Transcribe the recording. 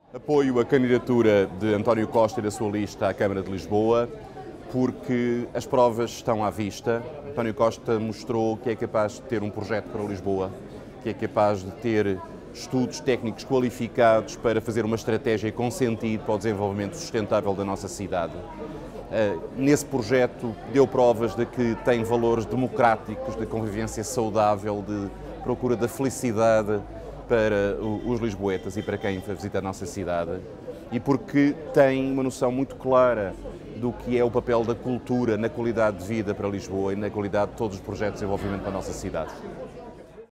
Apoio a candidatura de António Costa e da sua lista à Câmara de Lisboa, porque as provas estão à vista. António Costa mostrou que é capaz de ter um projeto para Lisboa, que é capaz de ter estudos técnicos qualificados para fazer uma estratégia com sentido para o desenvolvimento sustentável da nossa cidade. Nesse projeto deu provas de que tem valores democráticos, de convivência saudável, de procura da felicidade para os lisboetas e para quem visita a nossa cidade, e porque tem uma noção muito clara do que é o papel da cultura na qualidade de vida para Lisboa e na qualidade de todos os projetos de desenvolvimento para a nossa cidade.